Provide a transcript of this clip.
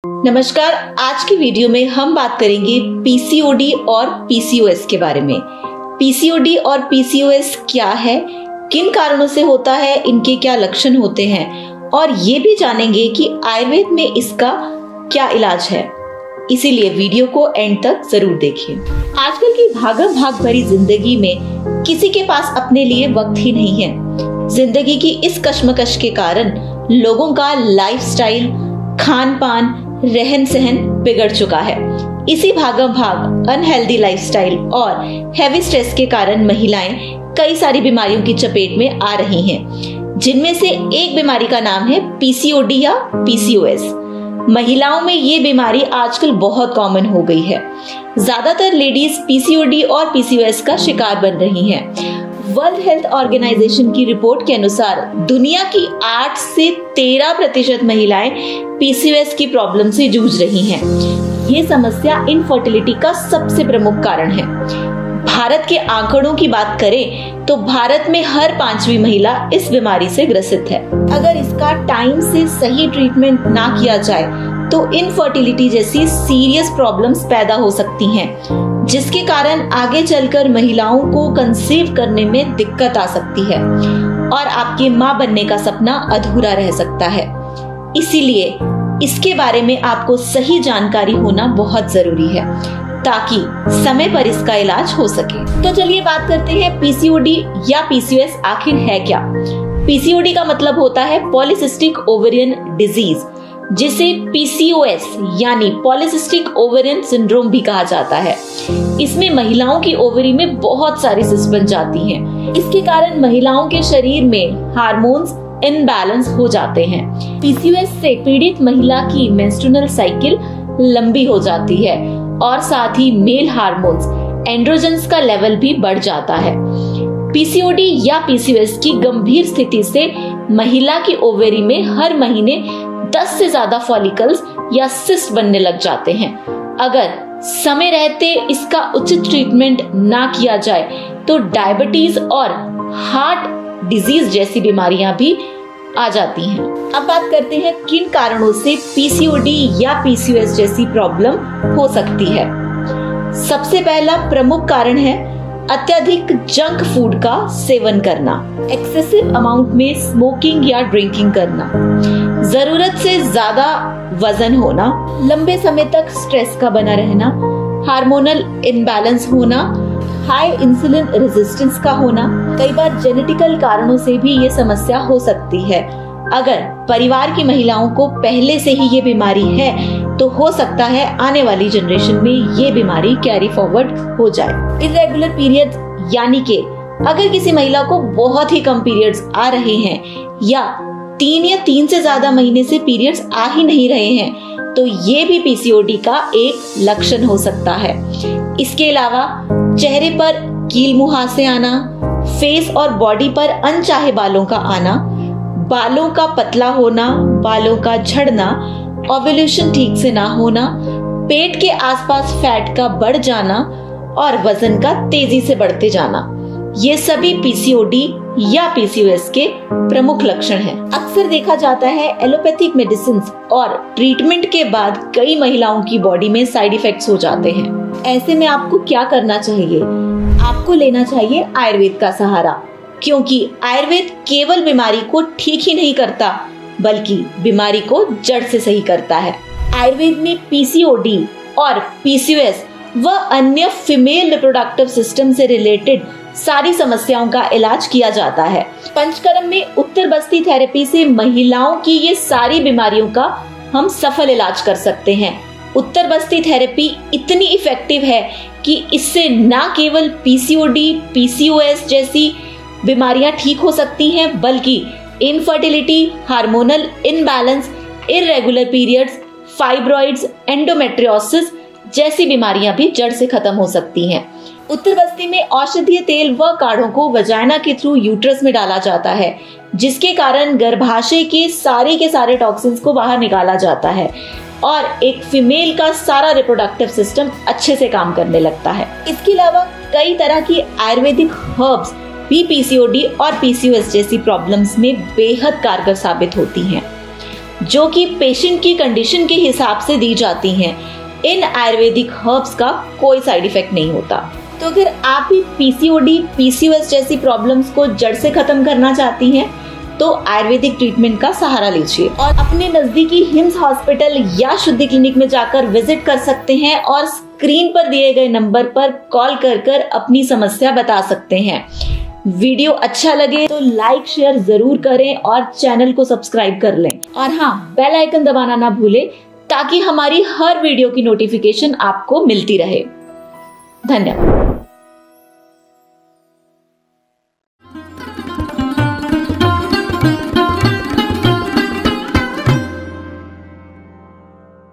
नमस्कार। आज की वीडियो में हम बात करेंगे पीसीओडी और पीसीओएस के बारे में। पीसीओडी और पीसीओएस क्या है, किन कारणों से होता है, इनके क्या लक्षण होते हैं और ये भी जानेंगे कि आयुर्वेद में इसका क्या इलाज है। इसीलिए वीडियो को एंड तक जरूर देखिए। आजकल की भागम भाग भरी जिंदगी में किसी के पास अपने लिए वक्त ही नहीं है। जिंदगी की इस कश्मकश के कारण लोगों का लाइफस्टाइल, खान पान, रहन सहन बिगड़ चुका है। इसी भागम भाग, अनहेल्दी लाइफस्टाइल और हैवी स्ट्रेस के कारण महिलाएं कई सारी बीमारियों की चपेट में आ रही हैं, जिनमें से एक बीमारी का नाम है पीसीओडी या पीसीओएस। महिलाओं में ये बीमारी आजकल बहुत कॉमन हो गई है। ज्यादातर लेडीज पीसीओडी और पीसीओएस का शिकार बन रही हैं। वर्ल्ड हेल्थ ऑर्गेनाइजेशन की रिपोर्ट के अनुसार दुनिया की 8 से 13% महिलाएं पीसीओएस की प्रॉब्लम से जूझ रही हैं। ये समस्या इनफर्टिलिटी का सबसे प्रमुख कारण है। भारत के आंकड़ों की बात करें तो भारत में हर 5वीं महिला इस बीमारी से ग्रसित है। अगर इसका टाइम से सही ट्रीटमेंट ना किया जाए तो इनफर्टिलिटी जैसी सीरियस प्रॉब्लम्स पैदा हो सकती हैं, जिसके कारण आगे चलकर महिलाओं को कंसीव करने में दिक्कत आ सकती है और आपके मां बनने का सपना अधूरा रह सकता है। इसीलिए इसके बारे में आपको सही जानकारी होना बहुत जरूरी है, ताकि समय पर इसका इलाज हो सके। तो चलिए बात करते हैं पीसीओडी या पीसीओएस आखिर है क्या। पीसीओडी का मतलब होता है पॉलीसिस्टिक ओवेरियन डिजीज, जिसे पीसीओएस यानी पॉलीसिस्टिक ओवेरियन सिंड्रोम भी कहा जाता है। इसमें महिलाओं की ओवरी में बहुत सारी सिस्ट बन जाती हैं। इसके कारण महिलाओं के शरीर में हार्मोन्स इनबैलेंस हो जाते हैं। पीसीओएस से पीड़ित महिला की मेंस्ट्रुअल साइकिल लंबी हो जाती है और साथ ही मेल हार्मोन्स एंड्रोजन्स का लेवल भी बढ़ जाता है। पीसीओडी या पीसीओएस की गंभीर स्थिति से महिला की ओवरी में हर महीने 10 से ज्यादा फॉलिकल्स या सिस्ट बनने लग जाते हैं। अगर समय रहते इसका उचित ट्रीटमेंट ना किया जाए तो डायबिटीज और हार्ट डिजीज जैसी बीमारियां भी आ जाती हैं। अब बात करते हैं किन कारणों से पीसीओडी या पीसीओएस जैसी प्रॉब्लम हो सकती है। सबसे पहला प्रमुख कारण है अत्यधिक जंक फूड का सेवन करना, एक्सेसिव अमाउंट में स्मोकिंग या ड्रिंकिंग करना, जरूरत से ज्यादा वजन होना, लंबे समय तक स्ट्रेस का बना रहना, हार्मोनल इम्बैलेंस होना, हाई इंसुलिन रेजिस्टेंस का होना। कई बार जेनेटिकल कारणों से भी ये समस्या हो सकती है। अगर परिवार की महिलाओं को पहले से ही ये बीमारी है तो हो सकता है आने वाली जनरेशन में ये बीमारी कैरी फॉरवर्ड हो जाए। इर्रेगुलर पीरियड्स यानी कि अगर किसी महिला को बहुत ही कम पीरियड्स आ रहे हैं या 3 या 3 से ज्यादा महीने से पीरियड्स आ ही नहीं रहे हैं तो ये भी पीसीओडी का एक लक्षण हो सकता है। इसके अलावा चेहरे पर कील मुहासे आना, फेस और बॉडी पर अनचाहे बालों का आना, बालों का पतला होना, बालों का झड़ना, ओव्यूलेशन ठीक से ना होना, पेट के आसपास फैट का बढ़ जाना और वजन का तेजी से बढ़ते जाना, ये सभी पीसीओडी या पीसीओएस के प्रमुख लक्षण हैं। अक्सर देखा जाता है एलोपैथिक मेडिसिन और ट्रीटमेंट के बाद कई महिलाओं की बॉडी में साइड इफेक्ट्स हो जाते हैं। ऐसे में आपको क्या करना चाहिए? आपको लेना चाहिए आयुर्वेद का सहारा, क्योंकि आयुर्वेद केवल बीमारी को ठीक ही नहीं करता बल्कि बीमारी को जड़ से सही करता है। आयुर्वेद में पीसीओडी और पीसीओएस व अन्य फीमेल रिप्रोडक्टिव सिस्टम से रिलेटेड सारी समस्याओं का इलाज किया जाता है। पंचकर्म में उत्तर बस्ती थेरेपी से महिलाओं की ये सारी बीमारियों का हम सफल इलाज कर सकते हैं। उत्तर बस्ती थेरेपी इतनी इफेक्टिव है कि इससे न केवल पीसीओडी, पीसीओएस जैसी बीमारियां ठीक हो सकती हैं बल्कि infertility, hormonal imbalance, irregular periods, fibroids, endometriosis जैसी बीमारियां भी जड़ से खत्म हो सकती हैं। उत्तर बस्ती में औषधीय तेल व काढ़ों को वजाइना के थ्रू यूट्रस में डाला जाता है, जिसके कारण गर्भाशय के सारे टॉक्सिन्स को बाहर निकाला जाता है और एक फीमेल का सारा रिप्रोडक्टिव सिस्टम अच्छे से काम करने लगता है। इसके अलावा कई तरह की आयुर्वेदिक हर्ब्स भी पीसीओडी और पीसीओएस जैसी प्रॉब्लम्स में बेहद कारगर साबित होती हैं। जो कि पेशेंट की कंडीशन के हिसाब से दी जाती हैं। इन आयुर्वेदिक हर्ब्स का कोई साइड इफेक्ट नहीं होता। तो अगर आप भी पीसीओडी, पीसीओएस जैसी प्रॉब्लम्स को जड़ से खत्म करना चाहती हैं तो आयुर्वेदिक ट्रीटमेंट का सहारा लीजिए और अपने नजदीकी हिम्स हॉस्पिटल या शुद्धि क्लिनिक में जाकर विजिट कर सकते हैं और स्क्रीन पर दिए गए नंबर पर कॉल कर अपनी समस्या बता सकते हैं। वीडियो अच्छा लगे तो लाइक शेयर जरूर करें और चैनल को सब्सक्राइब कर लें और हाँ, बेल आइकन दबाना ना भूलें ताकि हमारी हर वीडियो की नोटिफिकेशन आपको मिलती रहे। धन्यवाद।